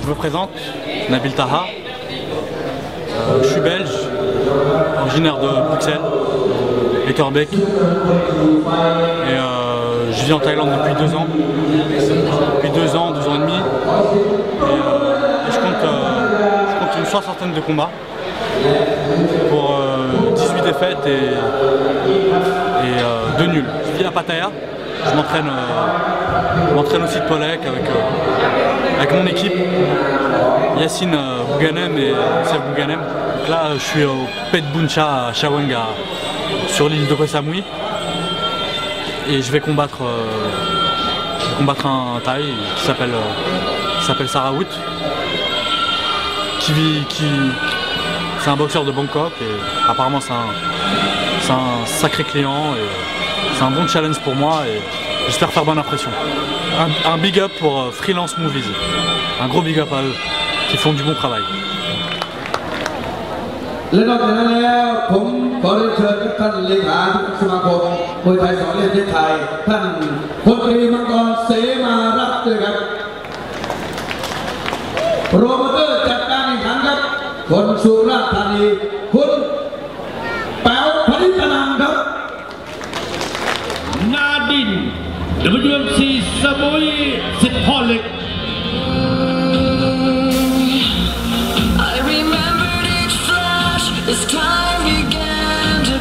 Je me présente, Nabil Taha, je suis belge, originaire de Bruxelles, Etterbeek, et je vis en Thaïlande depuis 2 ans. Depuis 2 ans, 2 ans et demi, et je compte une 60aine de combats pour 18 défaites et 2 nuls. Je vis à Pattaya, je m'entraîne aussi de Polek avec mon équipe, Yacine Bouganem et Sef Bouganem. Donc là, je suis au Pet Buncha à Chaweng, sur l'île de Koh Samui, et je vais combattre un Thaï qui s'appelle Sarawut, c'est un boxeur de Bangkok, et apparemment c'est un sacré client, et c'est un bon challenge pour moi, et j'espère faire bonne impression. Un big up pour Freelance Movies, un gros big up à eux, qui font du bon travail. และนอกจากนั้นแล้วผมขอเรียนเชิญท่านเลขาสมาคมมวยไทยสองประเทศไทยท่านพลตรีมังกรเสมารัตน์ด้วยครับโปรโมเตอร์จัดการแข่งขันครับคนสุราษฎร์ธานีคุณแป๋วพนิษฐนันท์ครับนาดิน WMC สมุยสิทธิ์พ่อเล็ก As time began to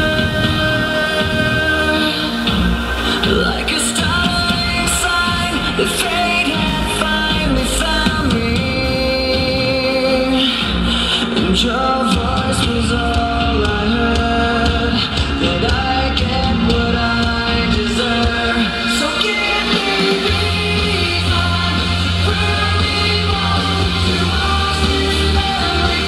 burn, like a startling sign, the fate had finally found me, and your voice was all I heard, that I get what I deserve. So give me reason, prove me wrong, to watch this memory.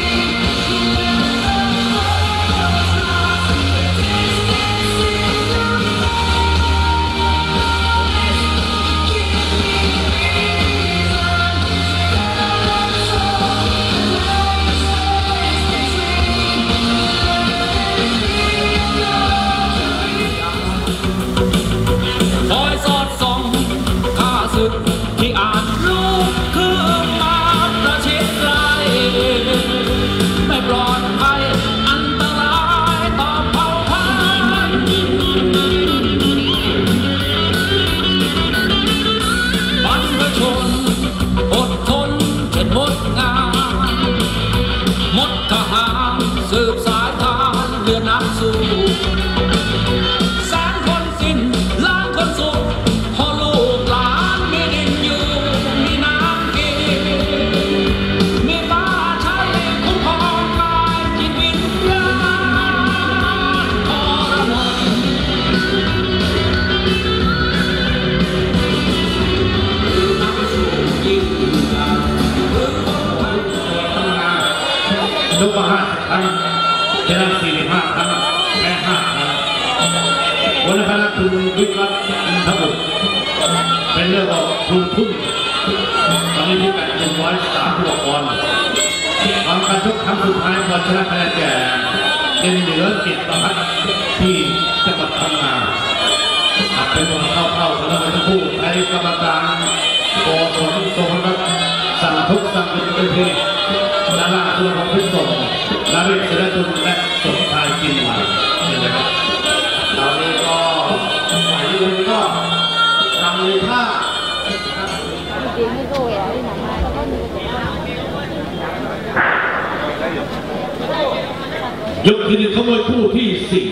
ยกมา50 ครั้งชนะ45 ครั้งแพ้5 ครั้งวันนี้คณะคุณวิวัฒน์อินทบุตรเป็นเรื่องของคุณทุ่มตอนนี้ที่130 ปอนด์ทำการชกครั้งสุดท้ายพอชนะคะแนนแก่เป็นเหนือกิตประพัฒน์ที่จังหวัดพังงาเป็นคนเข้าๆแล้วเป็นผู้ใช้กรรมการโกศลทรงรักสั่งทุกสั่งเป็นเพลงนาราตัวของพิศน์นาวิศและตุลและสมชายกินใหม่นะครับตอนนี้ก็ฝ่ายยืนก็ทำเลยท่ายกที่ 1ขโมยคู่ที่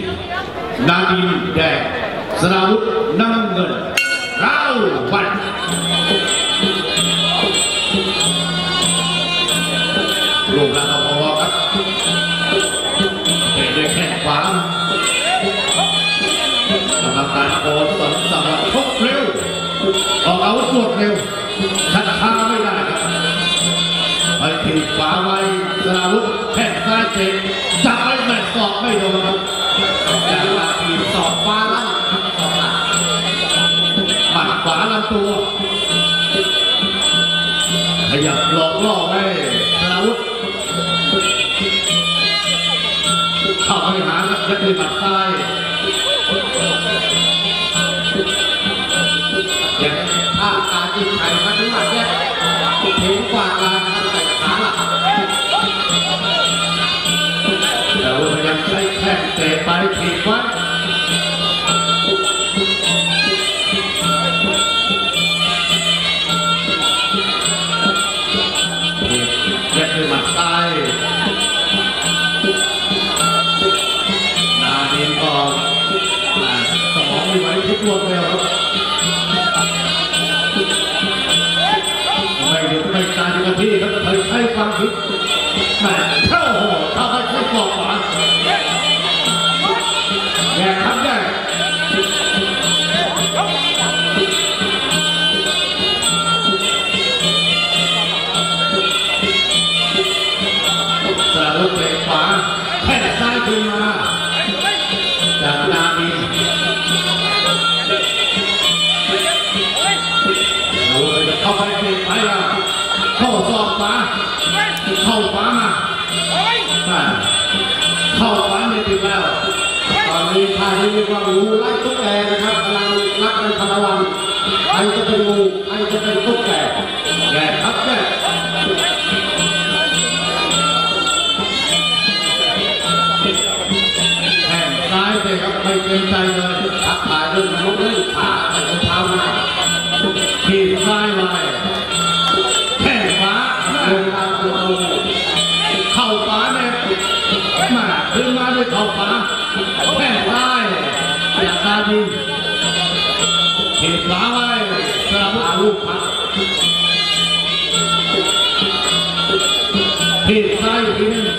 4นาดีนแดงสราวุธน้ำเงินร้าววันรูปร่างพอๆครับเตะด้วยแข้งขวากรรมการโค้ชสอนสั่งว่าชกเร็วออกอาวุธรวดเร็วขัดขาไม่ได้ครับไปถีบขวาไว้สราวุธแข้งซ้ายเตะจับไว้แม่ศอกไม่โดนครับแต่ว่าถีบศอกฟ้าลั่นหมัดขวาลำตัวขยับหลอกล่อไว้สราวุธเข้าไปหาครับยัดด้วยหมัดซ้ายอย่างท่าการยิงไข่มาถึงหมัดแยกเทกว่าการใส่ขาหลักแต่ว่าพยายามใช้แข้งเตะไปถีบไว้เย็บด้วยหมัดซ้ายนาดินก่อนสมองไม่ไหวทุกรวมแล้วครับไม่หยุดไม่ตายอยู่กับที่ครับเคยใช้ความคิดแต่เข้าหัวเข้าไปใช้กรอบขวาแย่ครับแย่สาลุกเตะขวาแค่ซ้ายขึ้นมาจากนาดีเราจะเข้าไปเตะไปแล้วเข้าซอกขวาเข้าขวามาเข้าขวาไม่ติดแล้วตอนนี้ท่าที่เรียกว่างูไล่ตุ๊กแกนะครับกำลังรักในพลวันใครจะเป็นงูใครจะเป็นตุ๊กแกแย่ครับแย่แข่งซ้ายเลยครับไม่เกรงใจเลยทักทายเรื่องลุกเล่นขาใส่รองเท้ามาขีดซ้ายไว้แข่งขวาลงตามตัวเข่าขวาเนี่ยมาขึ้นมาด้วยเข่าขวาแข่งซ้ายจากนาดินขีดขวาไว้สลับลูกพักขีดซ้ายอีกทีนึง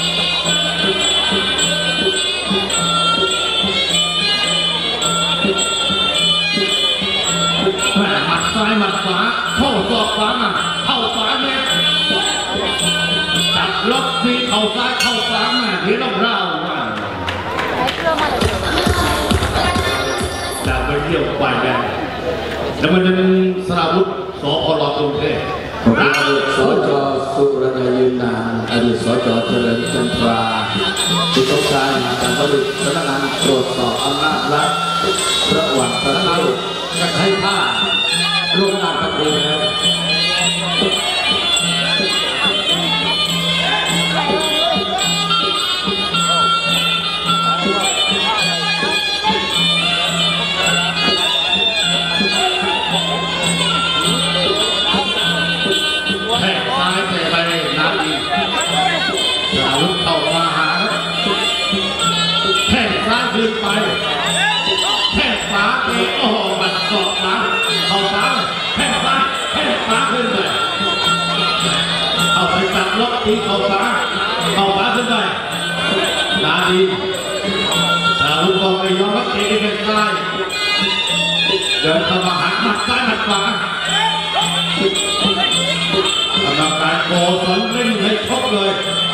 หมัดซ้ายหมัดขวาเข้าศอกขวามาเข้าขวาเนี่ยจับล็อกมีเข้าซ้ายเข้าขวามาที่ต้องเล่าว่าจะไปเที่ยวไปแดงแล้วมันเป็นสระวุฒิสพลกรุงเทพอดีตสจ.สุรนัยยืนนานอดีตสจ.เจริญจันทราผู้ต้องการมาการผลิตสำนักงานตรวจสอบอำนาจรัฐระหว่างประเทศจะให้ผ้าลงนามกันเองแล้วแข่งซ้ายเตะไปนาดีสาลุกเข้ามาหาแข่งซ้ายขึ้นไปแข่งขวาเตะโอ้โหบัดศอกขวาเข้าซ้ายแข่งซ้ายแข่งขวาขึ้นไปเข้าไปจับล็อกตีเข้าซ้ายเข้าขวาขึ้นไปนาดีสาลุกก็ไม่ยอมรับเตะเป็นซ้ายเดินเข้ามาหักหมัดซ้ายหมัดขวากำลังการโกศลเร่งให้ชกเลย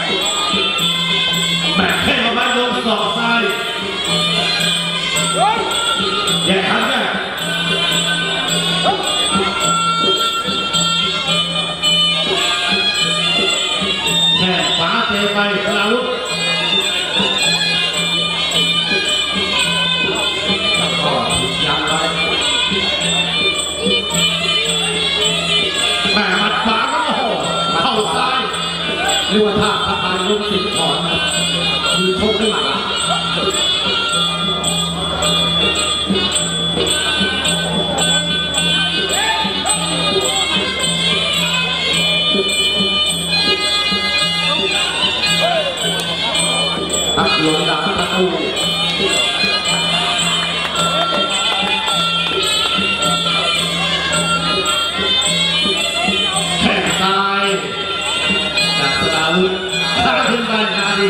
แบกแข้งเอาไว้ลงศอกซ้ายแย่ครับแย่แค่ขวาเตะไปสลาวุธยังไงแม่หมัดขวาก็โอ้โหเข้าซ้ายเรียกว่าท่าสะพานลูกศิษย์ถอนคือชกขึ้นมาครับลงดาบประตูแข้งซ้ายจากสลาวุธซ้ายขึ้นไปนาดี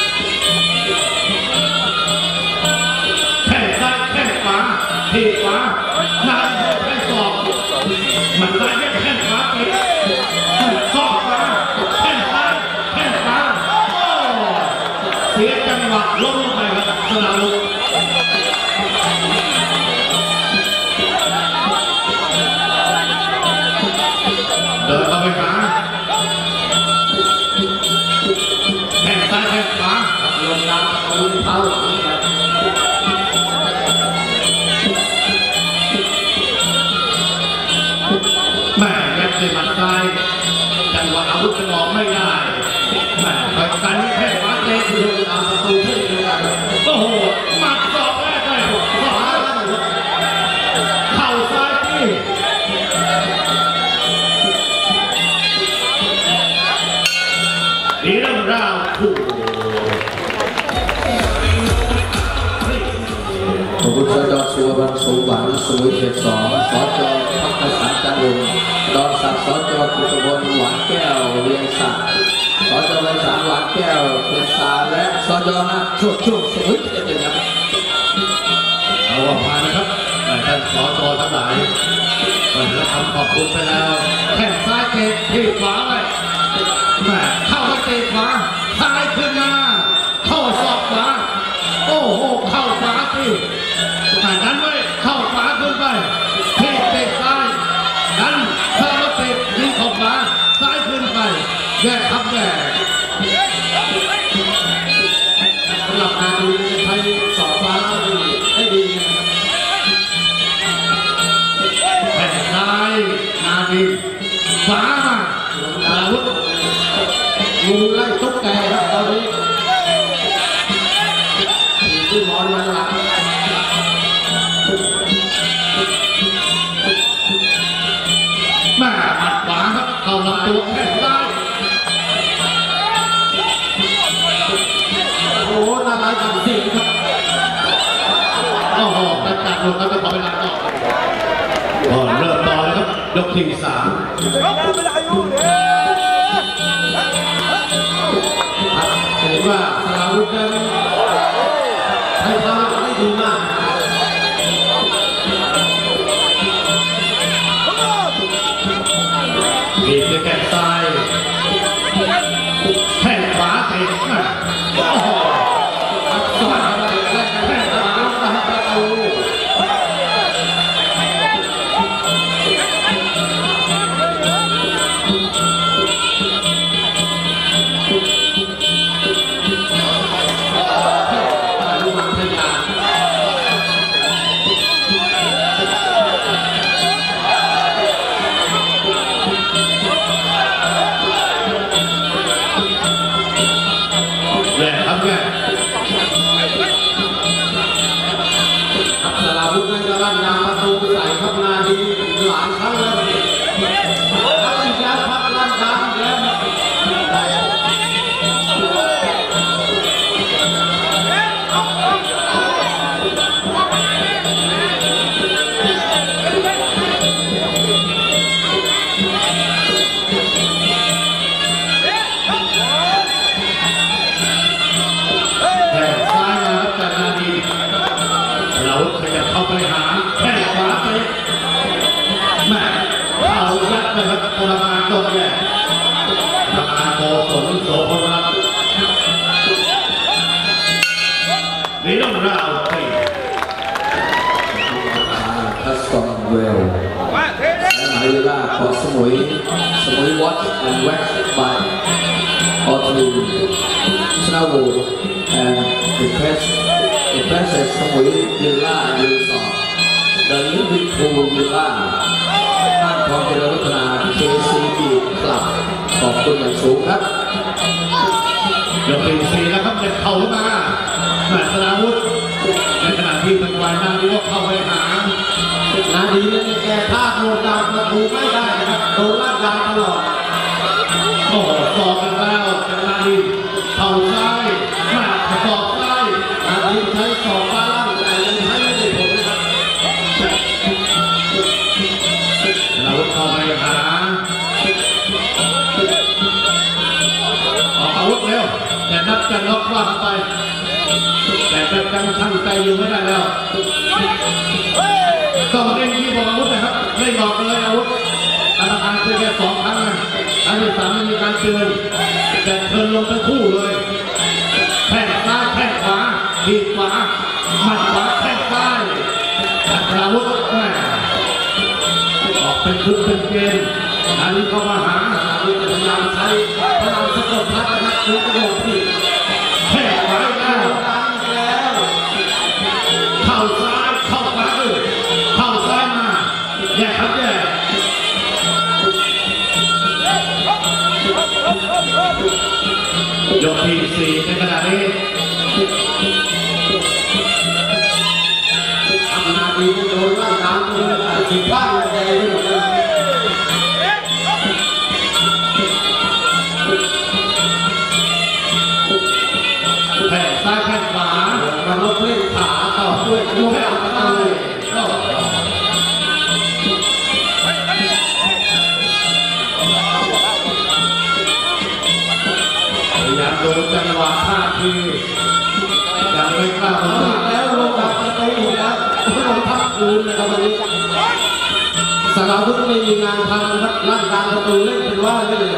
แข้งซ้ายแข้งขวาทีขวานาดีแข้งศอกมันซ้ายแข้งขวาเตะศอกขวาแข้งซ้ายแข้งขวาเสียจังหวะล้มลงไปครับสลาวุธเดินเข้าไปหาแข้งซ้ายแข้งขวาลงน้ำเอาเท้าหลังแม่ยัดด้วยหมัดซ้ายไม่ได้การนี้แค่ฟ้าเตะคือตามประตูเช่นเดียวกันโอ้โหหมัดศอกแรกเลยขวาเข่าซ้ายที่นี่เรื่องราวถูกพระพุทธเจ้าสุวรรณสมบัติสมุยเขต2 สจ.พัฒสารจันทร์ดอนศักดิ์สจ.กุตบลหวานแก้วเวียงศักดิ์สจ.ไพศาลหวานแก้วเพียงสาและสจ.นักช่วงสมุยเขต1ครับเอาออกมานะครับท่านสจ.ทั้งหลายเราทำขอบคุณไปแล้วแข้งซ้ายเตะที่ขวาไว้เข้าไปเตะขวาซ้ายขึ้นมาเข้าศอกขวาโอ้โหเข้าขวาสิดันไว้เข้าขวาขึ้นไปที่เตะซ้ายดันเข้ามาเตะที่เข้าขวาซ้ายขึ้นไปแยกครับแยกสำหรับนาดีใช้สองฟ้าให้ดีแผ่นซ้ายนาดีขวามาอาวุธงูไล่ตุ๊กแกครับตอนนี้ที่มอนมาหลังแม่หมัดขวาครับเข้าลำตัวแข้งซ้ายโอ้น่ารักจริงๆครับโอ้โหกระจัดลงครับจะขอเวลาต่อเริ่มต่อเลยครับยกที่3เห็นว่าสราวุธนั้นให้ทำได้ดีมากบีบด้วยแข้งซ้ายแข้งขวาเตะโอ้โหสวัสดีแข้งขวาประตูสราวุธนั้นจะลั่นยางประตูใส่ครับนาดีหลายครั้งแล้วพักอีกแล้วพักลั่นยางอีกแล้วเข้าไปหาแข้งขวาไปแม่เข้ายัดนะครับกรรมการโดนแย่กรรมการโกศลโสพลรัตน์นี่ต้องราวตีคัสตอมเวลหมายเวลาของสมุยวัตและแว็กซ์บายออทูชนาวูและดิเพรสสมุยวิลล่ารีสอร์ทเดอะลิฟวิพูลวิลล่าบ้านทองเจริญพัฒนา KCB คลับขอบคุณอย่างสูงครับยกที่4นะครับเด็กเข่าขึ้นมาแม่สราวุธในขณะที่ทางฝ่ายนาดีก็เข้าไปหานาดีนั้นแก้ท่าโดนดาวประตูไม่ได้นะครับโดนลากยาวตลอดโอ้โหสอบกันแล้วจากนาดีเข่าซ้ายแม่สอบซ้ายนาดีใช้สอบฟ้าล่างแต่ยังใช้ไม่ได้ผลนะครับเราเข้าไปหาออกอาวุธเร็วแต่นับจะล็อกว่าไปแต่จะตั้งใจอยู่ไม่ได้แล้วต้องเล่นที่บอกอาวุธนะครับเล่นบอกกันเลยอาวุธกรรมการเพียงแค่2 ครั้งนะครั้งที่3ไม่มีการเตือนแต่เทินลงทั้งคู่เลยแข้งซ้ายแข้งขวาทีขวาหมัดขวาแข้งซ้ายอาวุธแม่ออกเป็นชุดเป็นเกมอันนี้เข้ามาหาอาวุธพยายามใช้พลังสะกดพัดนะครับคือกระโดดที่แข้งขวาแล้วเข้าซ้ายเข้าขวาเข้าซ้ายมาแยกครับแยกยกที่สี่ในขณะนี้อำนาจดีโดนร่างกายสิบบ้านแดงไปหมดเลยแผ่ซ้ายแผ่ขวามันลดเล่นขาต่อด้วยยกขาใต้พยายามโดนจังหวะท่าทียังไม่กล้าลงแล้วลงดับประตูอีกแล้วลงทับคืนนะครับวันนี้สารวุฒิไม่มีงานทำครับร่างกายประตูเล่นเป็นว่าได้เลย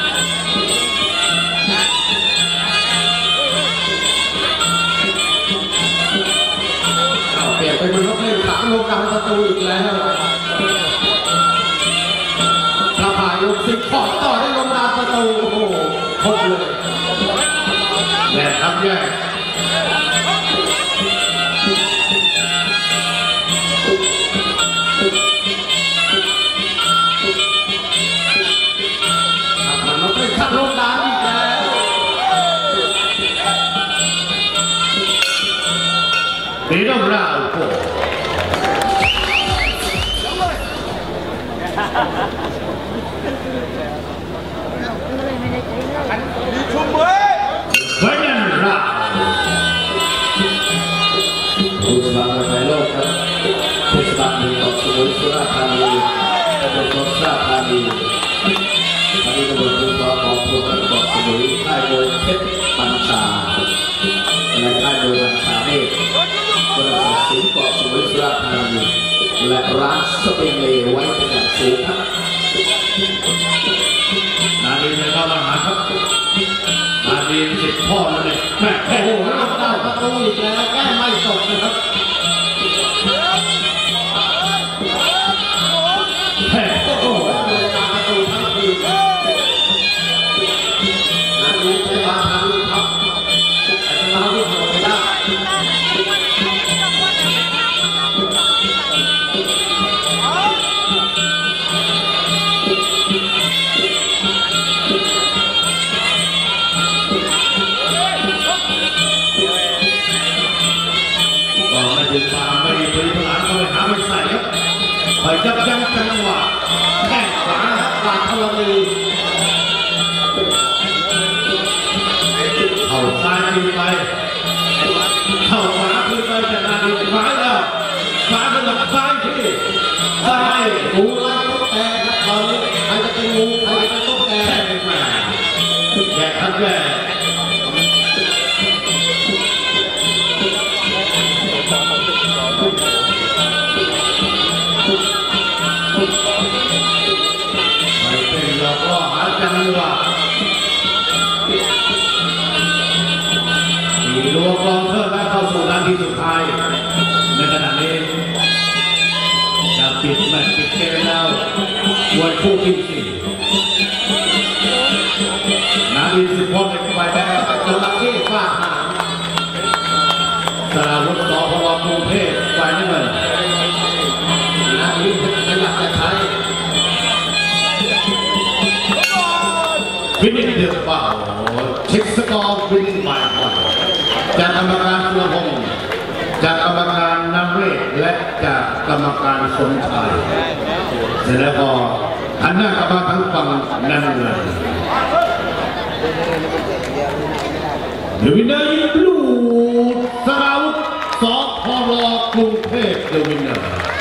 เปลี่ยนเป็นลดเล่นขาลงกลางประตูอีกแล้วกระพายลงสิบขอต่อได้ลงกลางประตูโอ้โหครบเลยแย่ครับแย่มันลดเล่นขับลงกลางอีกแล้วมีเรื่องราวโผล่ไว้ยันราผู้สมัครในโลกครับผู้สมัครมีของสมุทรสุราษฎร์ธานีตำบลสุราษฎร์ธานีตอนนี้ตำบลภูเขาของพวกเราเกาะสมุยค่ายมวยเพชรบัญชาและค่ายมวยบัญชาเมฆบริษัทสิงห์เกาะสมุยสุราษฎร์ธานีและร้านสปริงเลย์ไว้เป็นอย่างสูงครับนาดีในเข้ามาหาครับนาดีสิบพ่อแล้วเนี่ยแม่โอ้โหรับดาวประตูอีกแล้วแก้ไม่ตกนะครับแพ้โอ้โหเลยตามประตูทั้งคืนนาดีใช้มาทางลูกครับแต่เราลูกหัวไม่ได้ไม่ดีพลานก็ไปหาไม่ใส่ครับคอยยับยั้งจังหวะแข้งขวาปาดทะเลเข่าซ้ายขึ้นไปเข่าขวาขึ้นไปจากนาดีขวาแล้วขวาเป็นหลักซ้ายที่ซ้ายงูไล่ตุ๊กแกครับตอนนี้ใครจะเป็นงูใครจะเป็นตุ๊กแกแย่ขึ้นมาแย่ครับแย่ก็หาจังหวะมีรัวกลองเพิ่มและเข้าสู่นาทีสุดท้ายในขณะนี้จะปิดแมตช์ปิดเกมแล้ววันคู่ที่สี่นาทีสิบพลในฝ่ายแดงจระเข้ฟาดหางสราวุฒิสพวกรุงเทพฝ่ายน้ำเงินนาทีขยับจะใช้ฟินิชเดือดเปล่าเช็คสกอร์ฟินิชใหม่จากกรรมการสุรพงศ์จากกรรมการนำเวศและจากกรรมการสมชายเสร็จแล้วก็หันหน้ากลับมาทั้งฝั่งนั่นเลยเดวินเนอร์ยิงลูกสราวุธสพรกรุงเทพเดวินเนอร์